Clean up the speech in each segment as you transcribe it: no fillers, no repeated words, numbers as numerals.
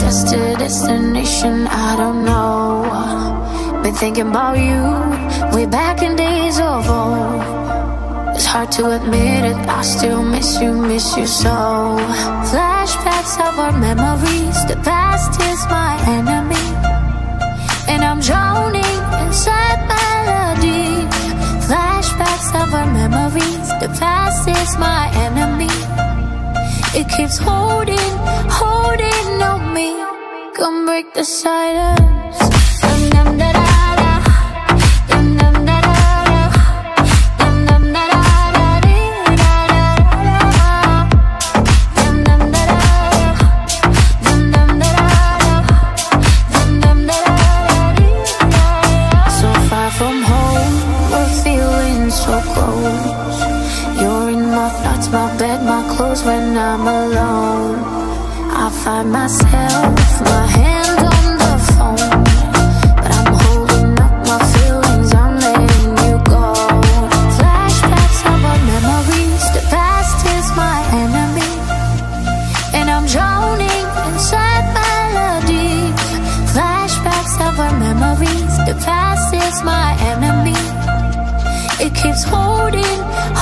just a destination, I don't know. Been thinking about you way back in days of old. It's hard to admit it, I still miss you so. Flashbacks of our memories, the past is my enemy, and I'm drowning inside melody. Flashbacks of our memories, the past is my enemy. It keeps holding on me. Come break the silence. Dum dum da da da. Dum dum da da da. Dum dum da da da dee da da da. Dum dum da da da. Dum dum da da da. Dum dum da da dee da da. So far from home, we're feeling so close. You're in my thoughts, my bed, my clothes when I'm alone. I find myself, my hand on the phone, but I'm holding up my feelings, I'm letting you go. Flashbacks of our memories, the past is my enemy, and I'm drowning inside melodies. Flashbacks of our memories, the past is my enemy. It keeps holding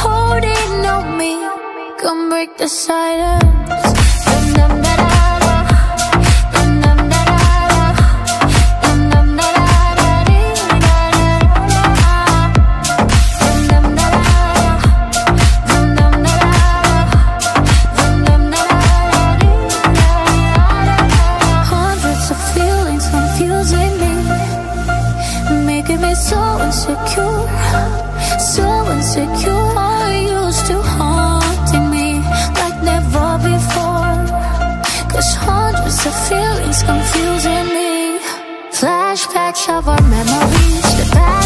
on me. Come break the silence. Dum dum da da da. Dum dum da da da. Dum dum da da da dee da da da. Dum dum da da da. Dum dum da da da. Dum dum da da dee da da. Hundreds of feelings confusing me, making me so insecure, so insecure. Are you still haunting me like never before? 'Cause hundreds of feelings confusing me. Flashbacks of our memories, the past